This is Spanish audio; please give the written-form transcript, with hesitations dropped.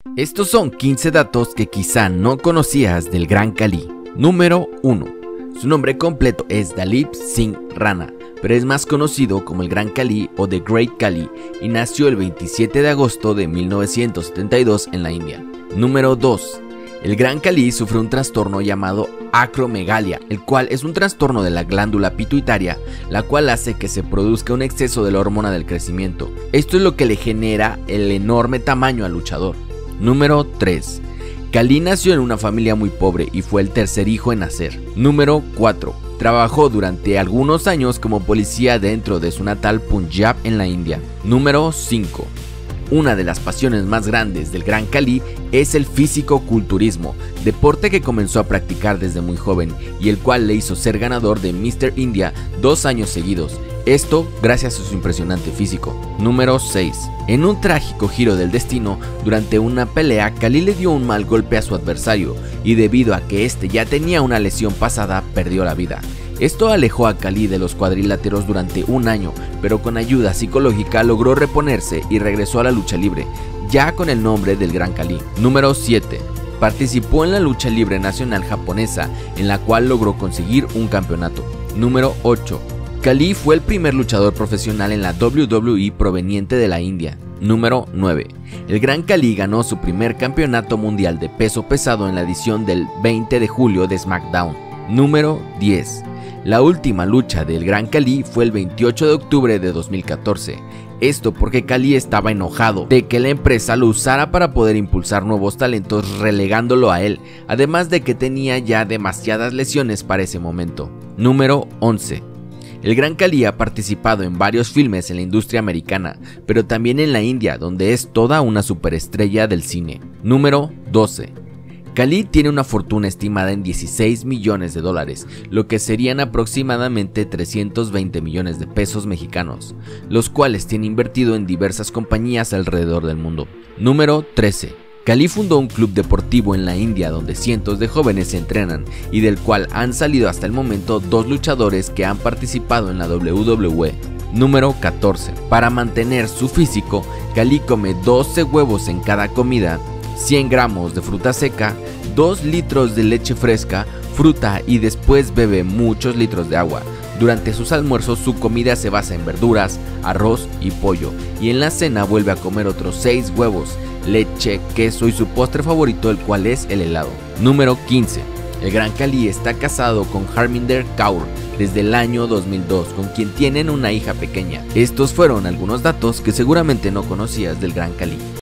Estos son 15 datos que quizá no conocías del Gran Khali. Número 1. Su nombre completo es Dalip Singh Rana, pero es más conocido como el Gran Khali o The Great Khali, y nació el 27 de agosto de 1972 en la India. Número 2. El Gran Khali sufre un trastorno llamado acromegalia, el cual es un trastorno de la glándula pituitaria, la cual hace que se produzca un exceso de la hormona del crecimiento. Esto es lo que le genera el enorme tamaño al luchador. Número 3. Khali nació en una familia muy pobre y fue el tercer hijo en nacer. Número 4. Trabajó durante algunos años como policía dentro de su natal Punjab en la India. Número 5. Una de las pasiones más grandes del Gran Khali es el físico-culturismo, deporte que comenzó a practicar desde muy joven y el cual le hizo ser ganador de Mr. India 2 años seguidos. Esto gracias a su impresionante físico. Número 6. En un trágico giro del destino, durante una pelea, Khali le dio un mal golpe a su adversario y debido a que este ya tenía una lesión pasada, perdió la vida. Esto alejó a Khali de los cuadriláteros durante un año, pero con ayuda psicológica logró reponerse y regresó a la lucha libre, ya con el nombre del Gran Khali. Número 7. Participó en la lucha libre nacional japonesa, en la cual logró conseguir un campeonato. Número 8. Khali fue el primer luchador profesional en la WWE proveniente de la India. Número 9. El Gran Khali ganó su primer campeonato mundial de peso pesado en la edición del 20 de julio de SmackDown. Número 10. La última lucha del Gran Khali fue el 28 de octubre de 2014. Esto porque Khali estaba enojado de que la empresa lo usara para poder impulsar nuevos talentos relegándolo a él, además de que tenía ya demasiadas lesiones para ese momento. Número 11. El Gran Khali ha participado en varios filmes en la industria americana, pero también en la India, donde es toda una superestrella del cine. Número 12. Khali tiene una fortuna estimada en 16 millones de dólares, lo que serían aproximadamente 320 millones de pesos mexicanos, los cuales tiene invertido en diversas compañías alrededor del mundo. Número 13. Khali fundó un club deportivo en la India donde cientos de jóvenes se entrenan y del cual han salido hasta el momento 2 luchadores que han participado en la WWE. Número 14. Para mantener su físico, Khali come 12 huevos en cada comida, 100 gramos de fruta seca, 2 litros de leche fresca, fruta y después bebe muchos litros de agua. Durante sus almuerzos su comida se basa en verduras, arroz y pollo, y en la cena vuelve a comer otros 6 huevos, leche, queso y su postre favorito, el cual es el helado. Número 15. El Gran Khali está casado con Harminder Kaur desde el año 2002, con quien tienen una hija pequeña. Estos fueron algunos datos que seguramente no conocías del Gran Khali.